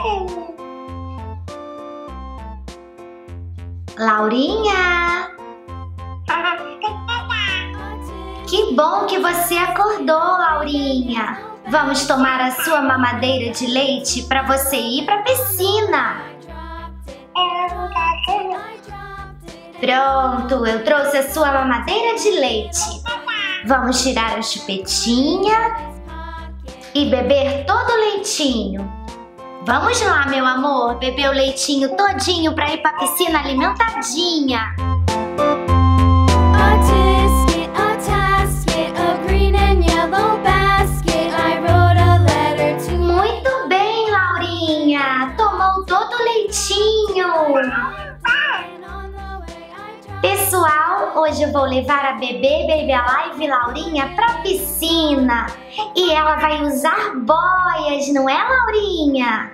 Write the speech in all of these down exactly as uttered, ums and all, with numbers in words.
Laurinha! Que bom que você acordou, Laurinha! Vamos tomar a sua mamadeira de leite para você ir para a piscina. Pronto, eu trouxe a sua mamadeira de leite. Vamos tirar a chupetinha e beber todo o leitinho. Vamos lá, meu amor, beber o leitinho todinho para ir para a piscina alimentadinha. Muito bem, Laurinha. Tomou todo o leitinho. Pessoal, hoje eu vou levar a bebê Baby Alive Laurinha pra piscina. E ela vai usar boias, não é, Laurinha?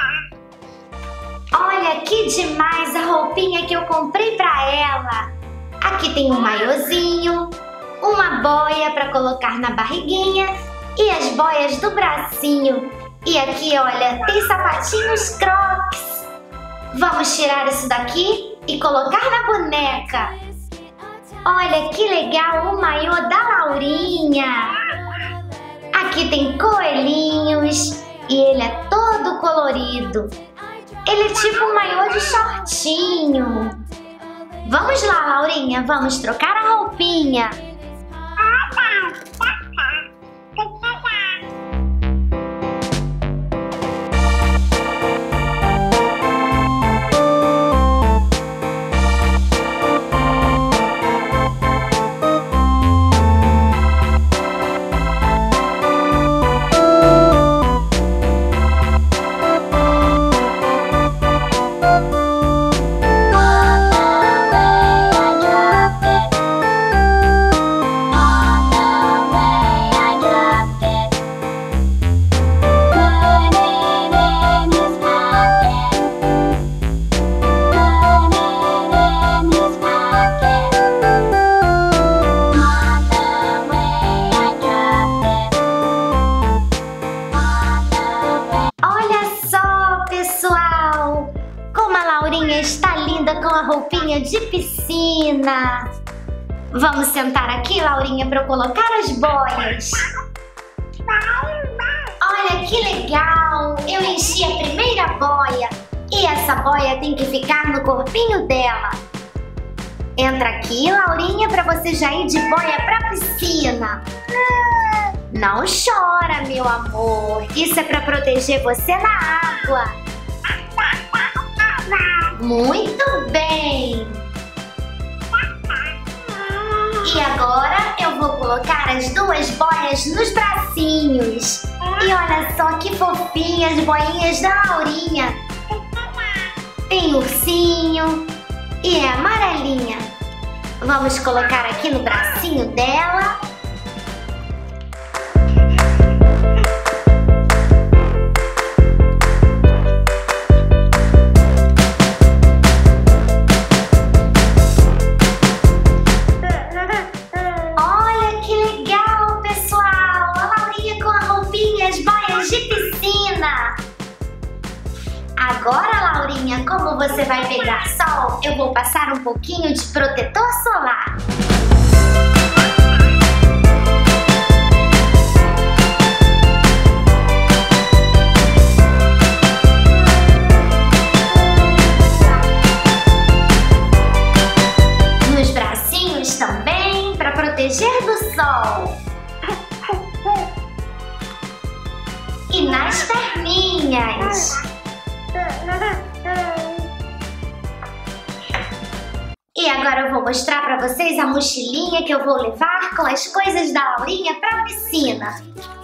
Olha que demais a roupinha que eu comprei pra ela. Aqui tem um maiozinho, uma boia pra colocar na barriguinha e as boias do bracinho. E aqui, olha, tem sapatinhos Crocs. Vamos tirar isso daqui e colocar na boneca. Olha que legal o maiô da Laurinha. Aqui tem coelhinhos e ele é todo colorido. Ele é tipo um maiô de shortinho. Vamos lá, Laurinha, vamos trocar a roupinha. Está linda com a roupinha de piscina. Vamos sentar aqui, Laurinha, para eu colocar as boias. Olha que legal! Eu enchi a primeira boia e essa boia tem que ficar no corpinho dela. Entra aqui, Laurinha, para você já ir de boia para a piscina. Não chora, meu amor. Isso é para proteger você na água. Muito bem! E agora eu vou colocar as duas boias nos bracinhos. E olha só que fofinhas as boinhas da Laurinha. Tem ursinho e é amarelinha. Vamos colocar aqui no bracinho dela. Agora, Laurinha, como você vai pegar sol, eu vou passar um pouquinho de protetor solar. Nos bracinhos também, para proteger do sol. E nas perninhas. E agora eu vou mostrar para vocês a mochilinha que eu vou levar com as coisas da Laurinha para a piscina.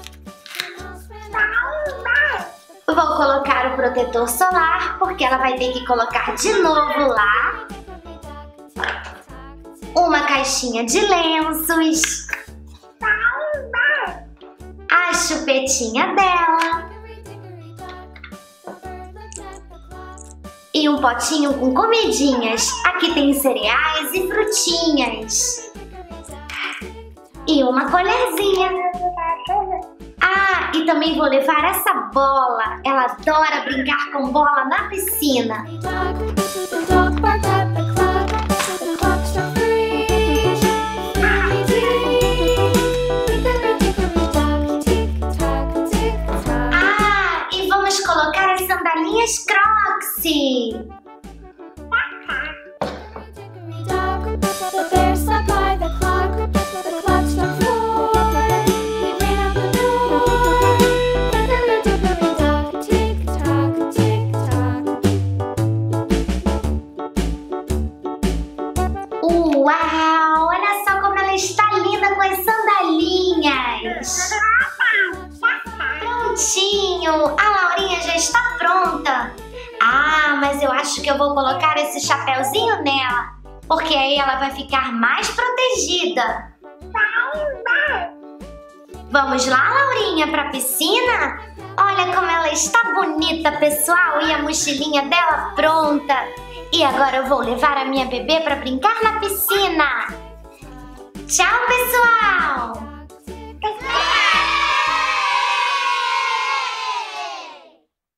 Vou colocar o protetor solar, porque ela vai ter que colocar de novo lá. Uma caixinha de lenços. A chupetinha dela. E um potinho com comidinhas. Aqui tem cereais e frutinhas. E uma colherzinha. Ah, Ah, e também vou levar essa bola. Ela adora brincar com bola na piscina. Ah, e vamos colocar as sandalinhas Crocs. Uau! Olha só como ela está linda com as sandalinhas. Prontinho! A Laurinha já está pronta. Ah, mas eu acho que eu vou colocar esse chapéuzinho nela, porque aí ela vai ficar mais protegida. Vamos lá, Laurinha, para a piscina? Olha como ela está bonita, pessoal, e a mochilinha dela pronta. E agora eu vou levar a minha bebê para brincar na piscina. Tchau,